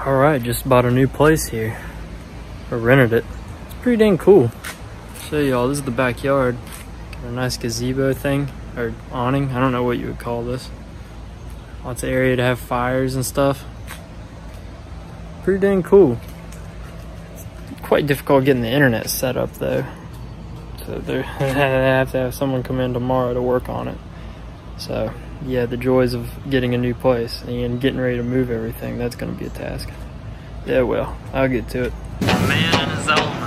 Alright, just bought a new place here. Or rented it. It's pretty dang cool. Show y'all, this is the backyard. Got a nice gazebo thing, or awning. I don't know what you would call this. Lots of area to have fires and stuff. Pretty dang cool. It's quite difficult getting the internet set up though. So they have to have someone come in tomorrow to work on it. So yeah, the joys of getting a new place and getting ready to move everything, that's gonna be a task. Yeah, well, I'll get to it. A man in his element.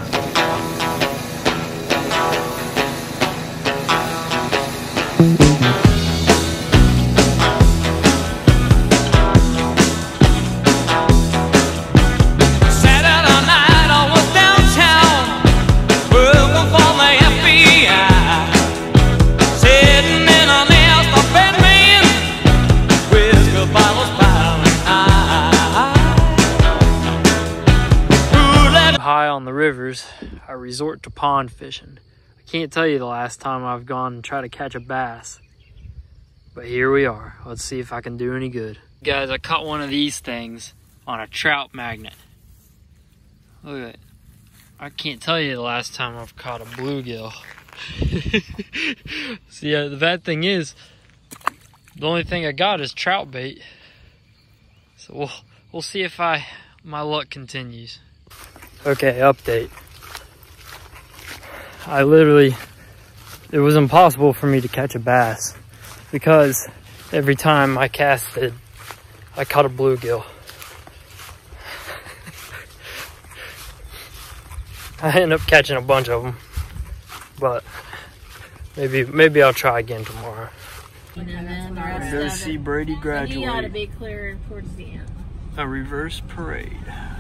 High on the rivers, I resort to pond fishing. I can't tell you the last time I've gone and tried to catch a bass, but here we are. Let's see if I can do any good. Guys, I caught one of these things on a trout magnet. Look at it. I can't tell you the last time I've caught a bluegill. So yeah, the bad thing is, the only thing I got is trout bait. So we'll see if my luck continues. Okay, update. It was impossible for me to catch a bass because every time I casted, I caught a bluegill. I ended up catching a bunch of them, but maybe I'll try again tomorrow. And then the rest Go of see it. Brady graduate. He ought to be clear towards the end. A reverse parade.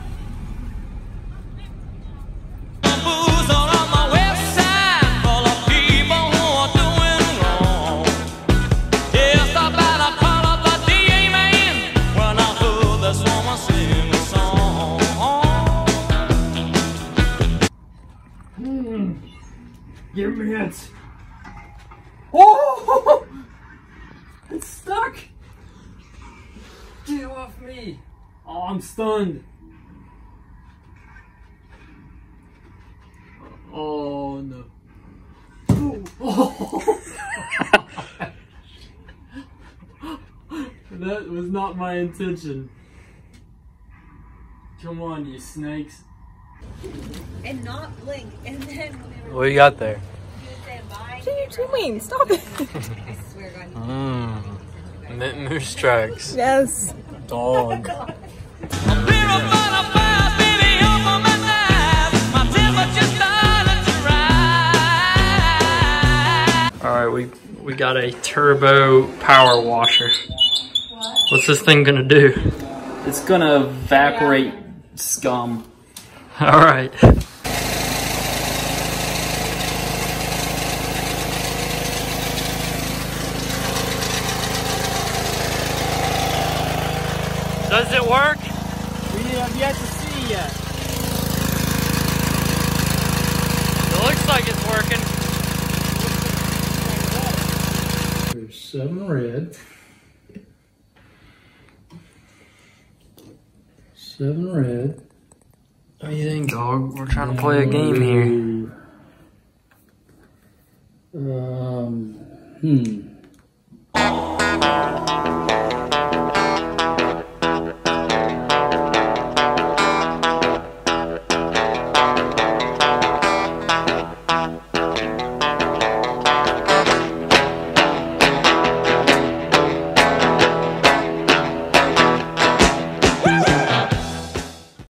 Give me it. Oh! It's stuck. Get off me. Oh, I'm stunned. Oh no. Oh. That was not my intention. Come on, you snakes. And not blink. And then What you got there? what are you doing? Stop it. I swear God. Moose tracks. Yes. Dog. Alright, we got a turbo power washer. What's this thing gonna do? It's gonna evaporate scum. Alright. Does it work? We have yet to see yet. It looks like it's working. There's 7 red. 7 red. What do you think, dog? We're trying to play a game here.